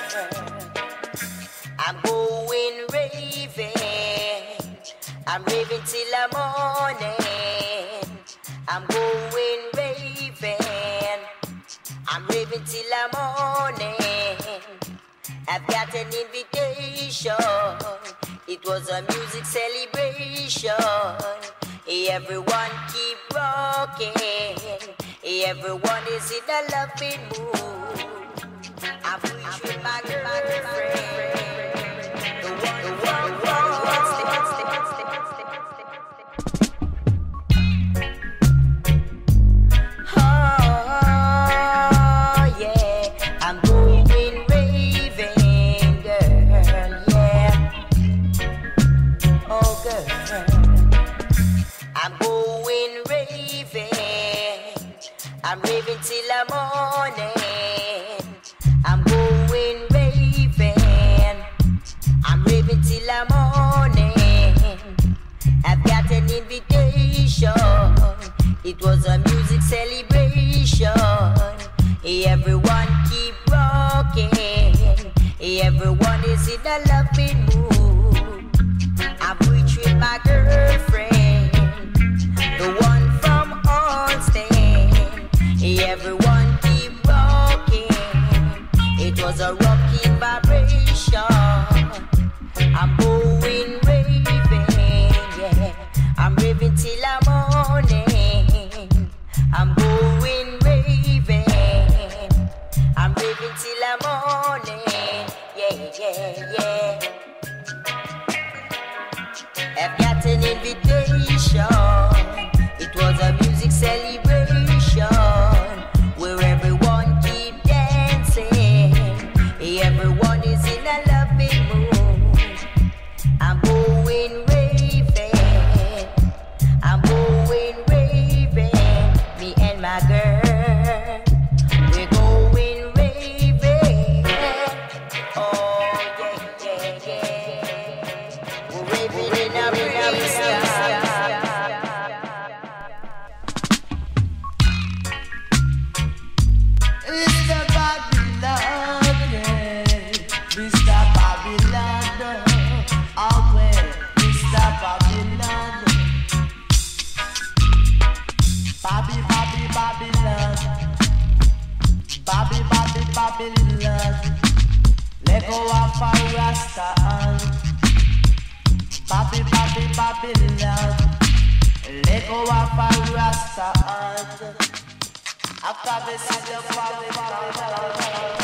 I'm going raving. I'm raving till the morning. I'm going raving. I'm raving till the morning. I've got an invitation. It was a music celebration. Everyone keep rocking. Everyone is in a loving mood. I'm with my girlfriend. The oh yeah, I'm going raving, girl, yeah. Oh girl, I'm going raving. I'm raving till the morning. I'm going raving. I'm raving till the morning. I've got an invitation. It was a music celebration. Everyone keep rocking. Everyone is in a loving mood. I'm rich with my girlfriend, the one from Allstate. Everyone keep rocking. It was a rocking vibration. I'm going raving, yeah. I'm raving till the morning. I'm going raving. I'm raving till the morning. Yeah, yeah, yeah. I've got an invitation. It was a music celebration where everyone keep dancing. Everyone is in a loving mood. I'm going raving. I'm going raving. Me and my girl, we're going raving. Oh yeah, yeah, yeah. We're raving in a breeze. Mr. Babylon, yeah. Mr. Babylon, oh well, Mr. Babylon. Babylon. Babylon. Let go of a Rasta. Babylon. Let go of a Rasta. After this is the Babylon.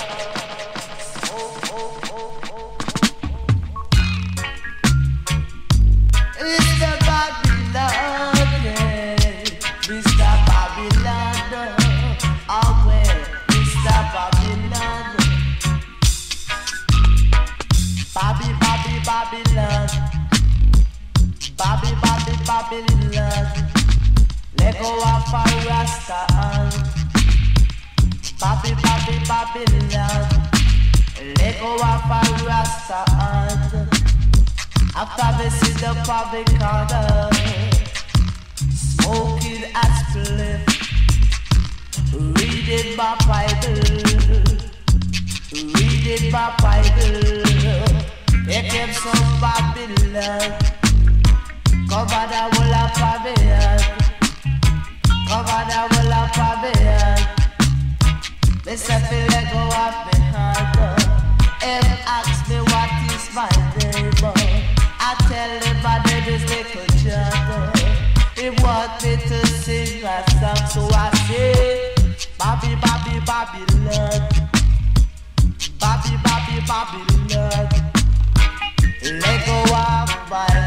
It's the Babylon, yeah. Mr. Babylon, oh well, Mr. Babylon. Babylon. Babylon. Let go of a Rasta. Babylon. Let go of a Rasta. After this is the public order. Smoking a spliff. Reading my Bible. Reading my Bible. Here came some Babylon. Cover the whole of Babylon. Cover the whole of Babylon. They say feel let go of me heart. Them ask me what is my neighbor. I tell him about this little child. He want me to sing a song, so I say, Babylon. Babylon. Let go of my